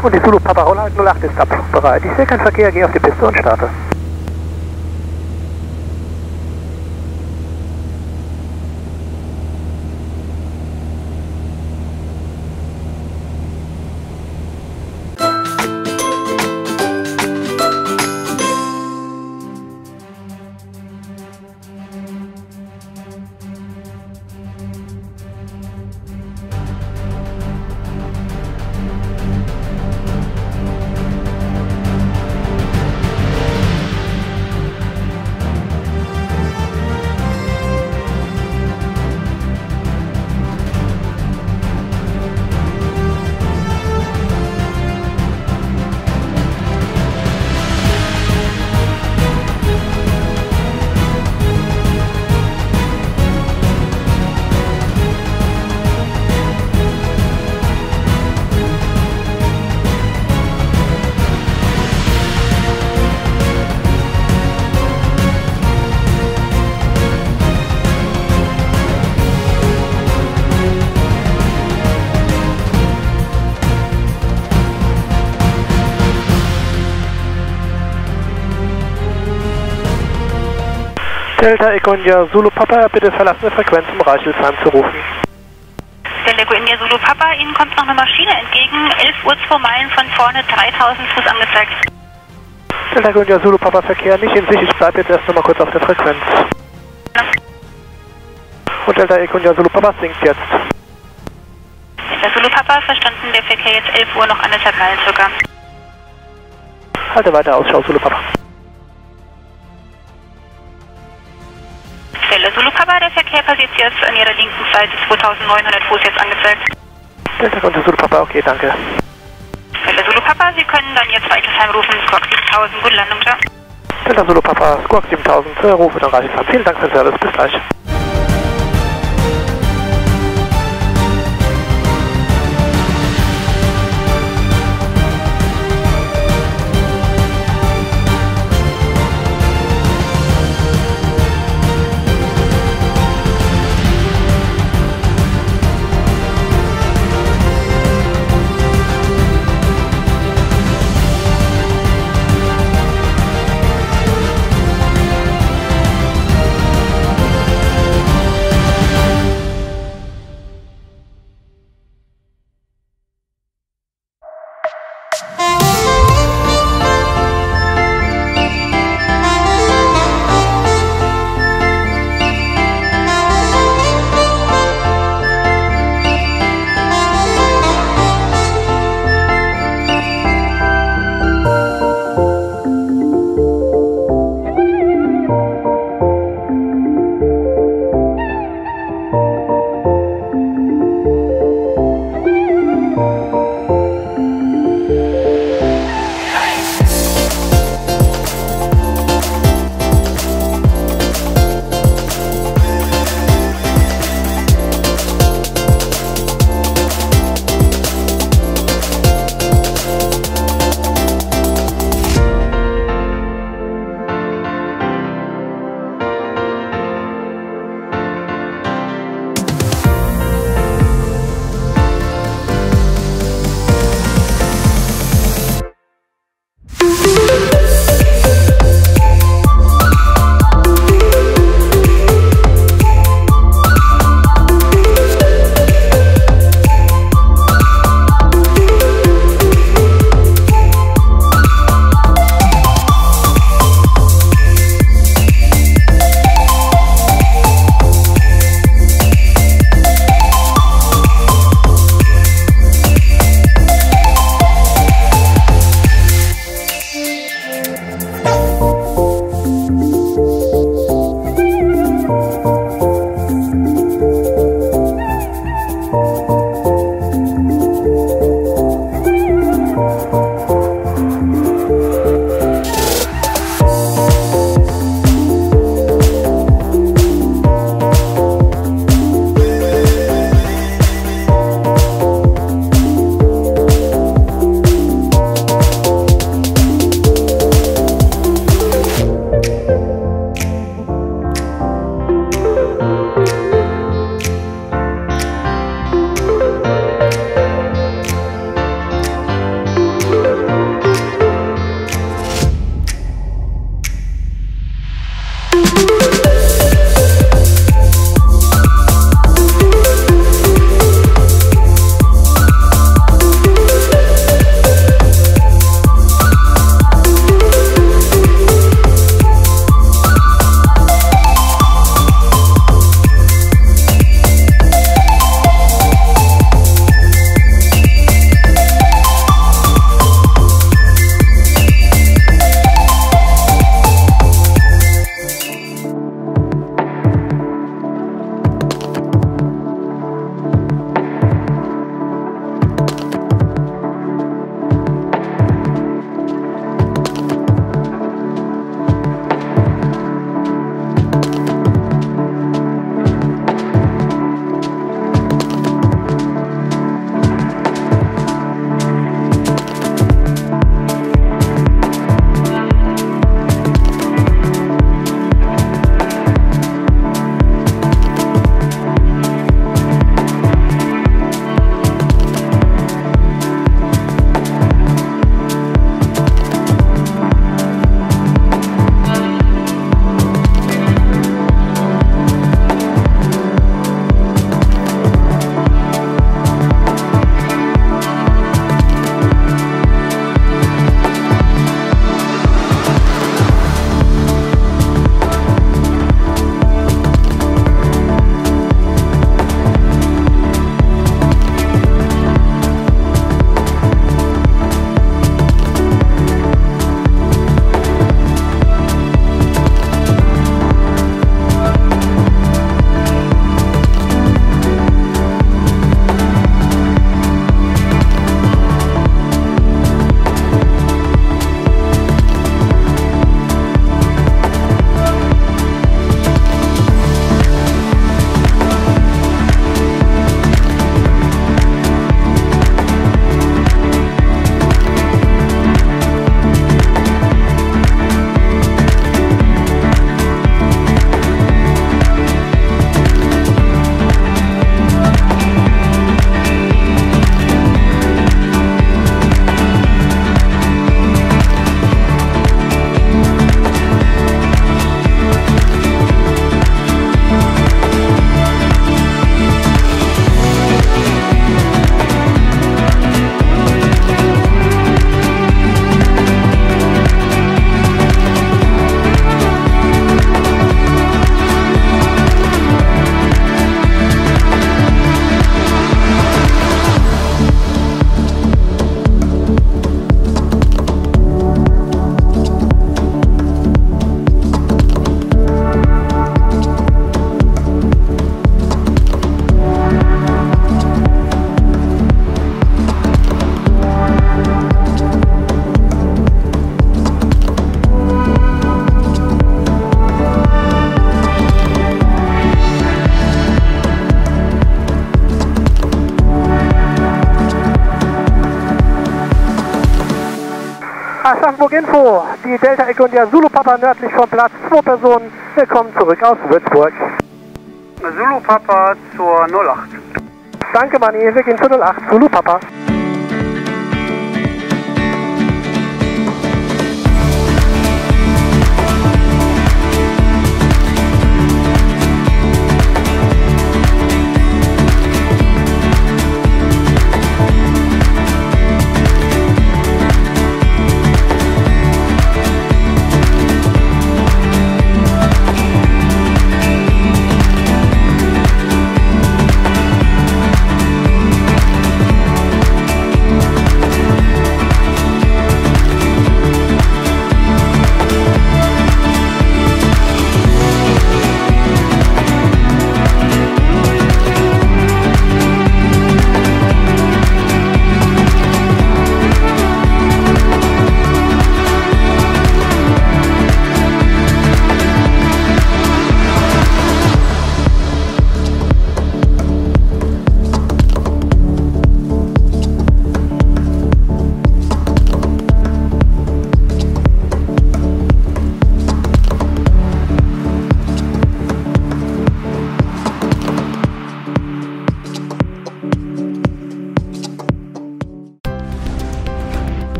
Und die Zulu Papa Rollheit 08 ist abflugbereit. Ich sehe keinen Verkehr, gehe auf die Piste und starte. Delta Echo India Zulu Papa, bitte verlassene Frequenz, um Reichelsheim zu rufen. Delta Echo India Zulu Papa, Ihnen kommt noch eine Maschine entgegen, 11 Uhr 2 Meilen von vorne, 3000 Fuß angezeigt. Delta Echo India Zulu Papa, Verkehr nicht in Sicht, ich bleibe jetzt erst nochmal kurz auf der Frequenz. Ja. Und Delta Echo India Zulu Papa sinkt jetzt. Delta Zulu Papa, verstanden, der Verkehr jetzt 11 Uhr, noch 1,5 Meilen circa. Halte weiter Ausschau, Zulu Papa. Delta Zulu Papa, der Verkehr passiert jetzt an Ihrer linken Seite, 2900 Fuß jetzt angezeigt. Delta Echo Zulu Papa, okay, danke. Delta Zulu Papa, Sie können dann jetzt Reichelsheim rufen, Squawk 7000, gute Landung, ciao. Delta Zulu Papa, Squawk 7000, rufe dann Reichelsheim. Vielen Dank für den Service, bis gleich. Aschaffenburg Info, die Delta Echo India Zulu Papa nördlich vom Platz, 2 Personen, willkommen zurück aus Würzburg. Zulu Papa zur 08. Danke Manni, wir gehen zur 08, Zulu Papa.